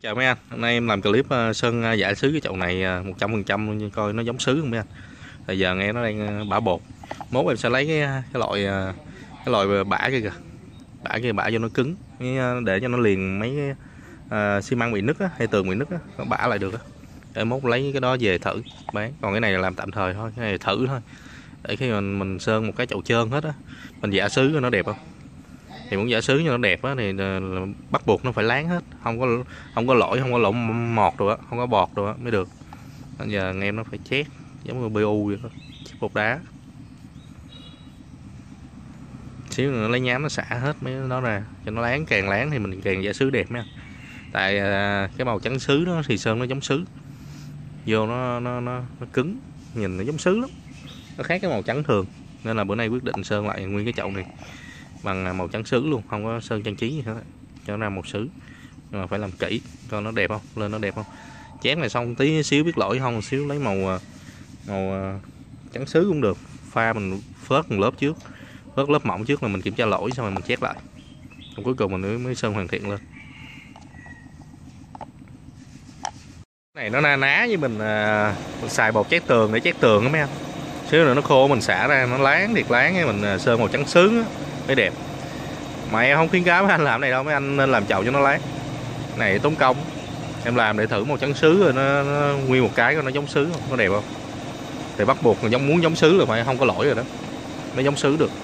Chào mấy anh, hôm nay em làm clip sơn giả sứ cái chậu này 100% luôn, coi nó giống sứ không mấy anh. Bây giờ nghe nó đang bã bột. Mốt em sẽ lấy cái loại bã kia kìa. Bã cho nó cứng, để cho nó liền mấy cái xi măng bị nứt á, hay tường bị nứt á, nó bã lại được á. Để mốt lấy cái đó về thử bán. Còn cái này là làm tạm thời thôi, cái này thử thôi. Để khi mình sơn một cái chậu trơn hết á, mình giả sứ nó đẹp không? Thì muốn giả sứ cho nó đẹp á thì bắt buộc nó phải láng hết, không có lỗi, không có lỗ mọt rồi á, không có bọt rồi á mới được. Bây giờ anh em nó phải chét giống như BU vậy đó, chét bột đá xíu nữa lấy nhám nó xả hết mấy nó ra cho nó láng, càng láng thì mình càng giả sứ đẹp nha. Tại cái màu trắng sứ đó thì sơn nó giống sứ, vô nó cứng, nhìn nó giống sứ lắm, nó khác cái màu trắng thường, nên là bữa nay quyết định sơn lại nguyên cái chậu này bằng màu trắng sứ luôn, không có sơn trang trí gì hết, cho nó ra màu sứ. Nhưng mà phải làm kỹ coi nó đẹp không, lên nó đẹp không. Chén này xong tí xíu biết lỗi không, xíu lấy màu trắng sứ cũng được, pha mình phớt một lớp trước, phớt lớp mỏng trước là mình kiểm tra lỗi, xong rồi mình chét lại, còn cuối cùng mình mới sơn hoàn thiện lên. Cái này nó na ná với mình xài bột chét tường để chét tường đó mấy anh. Xíu nữa nó khô mình xả ra nó láng thiệt láng, cái mình sơn màu trắng sứ mới đẹp. Mà em không khuyến cáo mấy anh làm này đâu, mấy anh nên làm chậu cho nó láng. Này tốn công. Em làm để thử màu trắng sứ rồi nó nguyên một cái nó giống sứ không, nó đẹp không. Thì bắt buộc muốn giống sứ là phải, không có lỗi rồi đó, mới giống sứ được.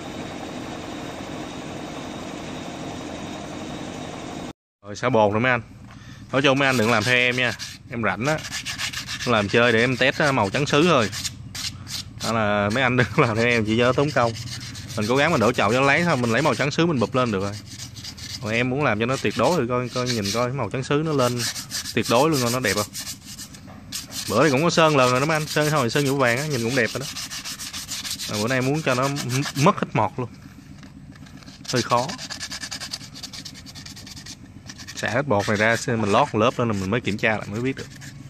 Rồi xả bột rồi mấy anh. Nói chung mấy anh đừng làm theo em nha, em rảnh á, làm chơi để em test màu trắng sứ thôi. Đó là mấy anh đừng làm theo em, chỉ nhớ tốn công. Mình cố gắng mình đổ chậu cho nó láng thôi, mình lấy màu trắng sứ mình bụp lên được rồi. Còn em muốn làm cho nó tuyệt đối thì coi nhìn coi màu trắng sứ nó lên tuyệt đối luôn, coi nó đẹp không. Bữa này cũng có sơn lần rồi đó mấy anh, sơn thôi sơn nhũ vàng á, nhìn cũng đẹp rồi đó. Mà bữa nay muốn cho nó mất hết mọt luôn, hơi khó. Xả hết bột này ra mình lót một lớp lên là mình mới kiểm tra lại mới biết được.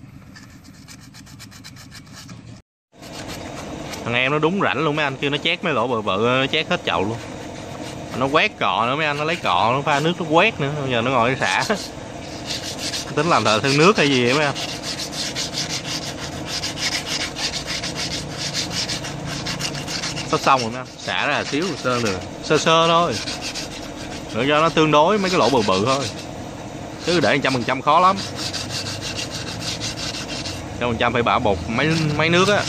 Thằng em nó đúng rảnh luôn mấy anh, kêu nó chét mấy lỗ bự bự, nó chét hết chậu luôn. Nó quét cọ nữa mấy anh, nó lấy cọ nó pha nước nó quét nữa, bây giờ nó ngồi xả. Tính làm thợ thương nước hay gì vậy mấy anh. Sắp xong rồi mấy anh, xả ra xíu rồi sơn được, sơ sơ thôi, để cho nó tương đối mấy cái lỗ bự bự thôi, chứ để 100% khó lắm. 100% phải bả bột mấy nước á.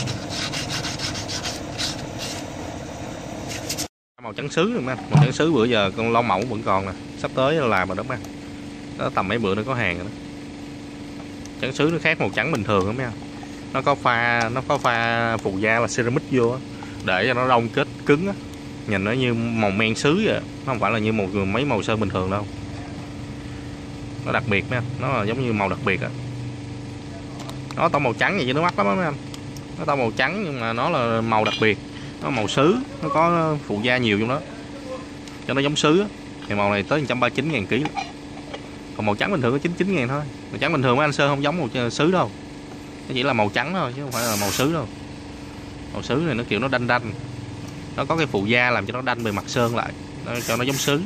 Màu trắng sứ rồi mấy anh, màu trắng sứ bữa giờ con lon mỏng vẫn còn nè, sắp tới là làm rồi đó mấy anh. Đó, tầm mấy bữa nữa có hàng rồi đó. Trắng sứ nó khác màu trắng bình thường đó mấy anh, nó có pha phụ gia là ceramic vô á, để cho nó đông kết cứng á, nhìn nó như màu men sứ vậy, nó không phải là như mấy màu sơn bình thường đâu. Nó đặc biệt mấy anh, nó là giống như màu đặc biệt á. Nó tông màu trắng vậy chứ nó mắc lắm đó mấy anh. Nó tông màu trắng nhưng mà nó là màu đặc biệt, nó màu sứ, nó có phụ gia nhiều trong đó cho nó giống sứ á. Thì màu này tới 139.000 kg. Còn màu trắng bình thường có 99.000 thôi. Màu trắng bình thường mấy anh sơn không giống màu sứ đâu, nó chỉ là màu trắng thôi chứ không phải là màu sứ đâu. Màu sứ này nó kiểu nó đanh đanh, nó có cái phụ gia làm cho nó đanh bề mặt sơn lại, cho nó giống sứ.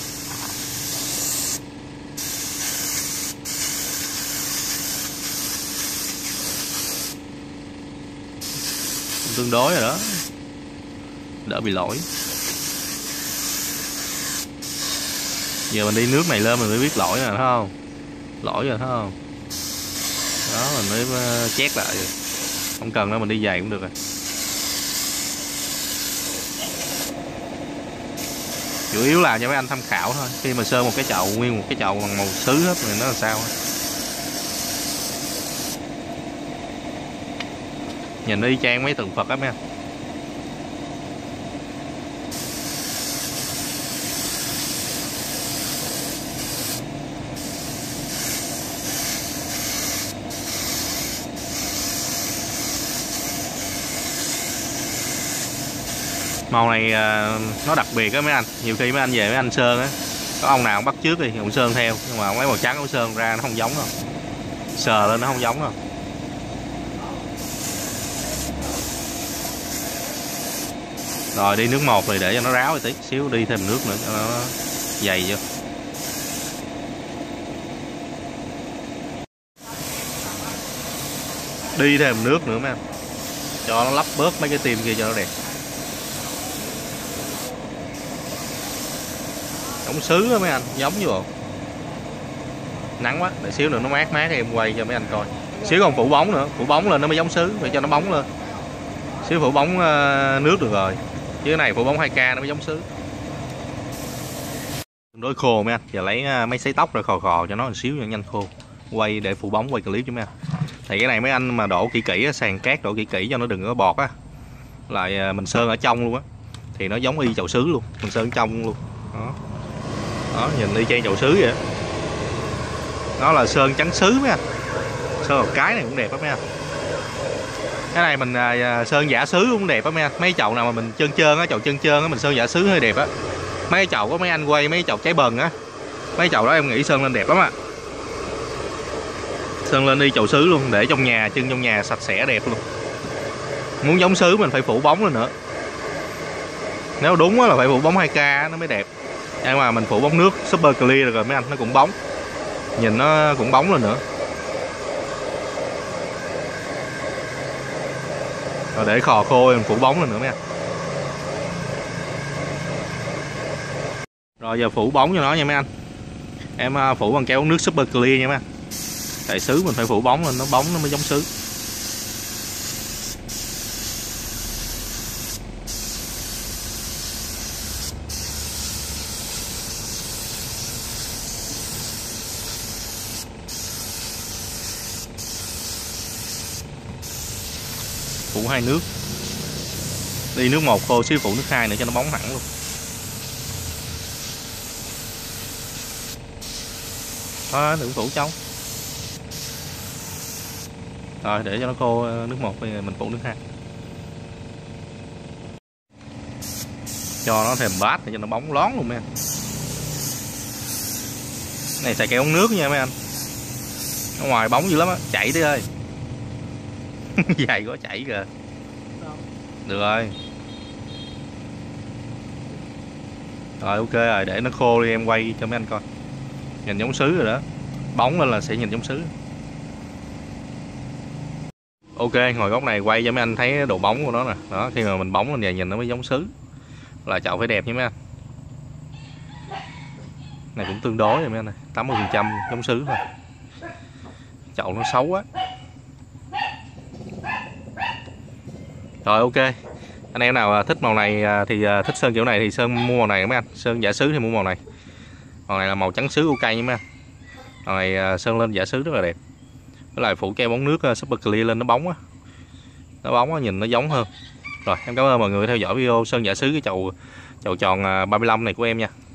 Tương đối rồi đó, đỡ bị lỗi. Giờ mình đi nước này lên mình mới biết lỗi rồi, thấy không? Lỗi rồi thấy không? Đó mình mới chét lại rồi. Không cần đâu, mình đi giày cũng được rồi. Chủ yếu là cho mấy anh tham khảo thôi. Khi mà sơn một cái chậu, nguyên một cái chậu bằng màu sứ hết thì nó là sao? Nhìn y chang mấy tượng Phật á mấy anh. Màu này nó đặc biệt á mấy anh, nhiều khi mấy anh về mấy anh sơn á, có ông nào cũng bắt trước thì ông sơn theo, nhưng mà mấy màu trắng ông sơn ra nó không giống đâu, sờ lên nó không giống đâu. Rồi đi nước một thì để cho nó ráo một tí xíu, đi thêm nước nữa cho nó dày vô. đi thêm nước nữa mấy anh, cho nó lắp bớt mấy cái tim kia cho nó đẹp. Ống sứ đó mấy anh, giống như bộ. Nắng quá, để xíu nữa nó mát mát em quay cho mấy anh coi. Xíu còn phủ bóng nữa, phủ bóng lên nó mới giống sứ, phải cho nó bóng lên. Xíu phủ bóng nước được rồi, chứ cái này phủ bóng 2K nó mới giống sứ. Đối khô mấy anh, giờ lấy mấy sấy tóc ra khò khò cho nó một xíu cho nhanh khô. Quay để phủ bóng quay clip cho mấy anh. Thì cái này mấy anh mà đổ kỹ kỹ sàn cát đổ kỹ kỹ cho nó đừng có bọt á. Lại mình sơn ở trong luôn á. Thì nó giống y chậu sứ luôn, mình sơn ở trong luôn. Đó. Đó, nhìn y chang chậu sứ vậy. Nó là sơn trắng sứ mấy anh. Sơn một cái này cũng đẹp lắm mấy anh. Cái này mình sơn giả sứ cũng đẹp á mấy anh. Mấy chậu nào mà mình trơn trơn á, chậu trơn trơn á mình sơn giả sứ hơi đẹp á. Mấy chậu có mấy anh quay mấy chậu trái bần á, mấy chậu đó em nghĩ sơn lên đẹp lắm ạ. Sơn lên đi chậu sứ luôn, để trong nhà, chân trong nhà sạch sẽ đẹp luôn. Muốn giống sứ mình phải phủ bóng lên nữa. Nếu đúng là phải phủ bóng 2K nó mới đẹp. Nhưng mà mình phủ bóng nước super clear rồi mấy anh, nó cũng bóng. Nhìn nó cũng bóng lên nữa. Rồi để khò khô em phủ bóng lên nữa mấy anh. Rồi giờ phủ bóng cho nó nha mấy anh. Em phủ bằng keo nước super clear nha mấy anh. Tại sứ mình phải phủ bóng lên, nó bóng nó mới giống sứ. Phủ 2 nước. Đi nước 1 khô xíu phủ nước 2 nữa cho nó bóng hẳn luôn. Thôi đừng phủ trong. Rồi để cho nó khô nước 1 bây giờ mình phủ nước 2. Cho nó thêm bát để cho nó bóng lón luôn mấy anh. Này xài keo ống nước nha mấy anh. Ở ngoài bóng dữ lắm á, chảy đi ơi. Dài quá chảy kìa. Được rồi. Rồi ok rồi, để nó khô đi em quay cho mấy anh coi. Nhìn giống sứ rồi đó. Bóng lên là sẽ nhìn giống sứ. Ok, ngồi góc này quay cho mấy anh thấy độ bóng của nó nè. Đó, khi mà mình bóng lên vậy nhìn nó mới giống sứ. Là chậu phải đẹp nha mấy anh. Này cũng tương đối rồi mấy anh này, 80% giống sứ thôi. Chậu nó xấu quá. Rồi ok. Anh em nào thích màu này thì thích sơn kiểu này thì sơn mua màu này mấy anh. Sơn giả sứ thì mua màu này. Màu này là màu trắng sứ ok nha mấy anh. Màu này sơn lên giả sứ rất là đẹp. Với lại phủ keo bóng nước super clear lên nó bóng á. Nó bóng á, nhìn nó giống hơn. Rồi em cảm ơn mọi người theo dõi video sơn giả sứ cái chậu tròn 35 này của em nha.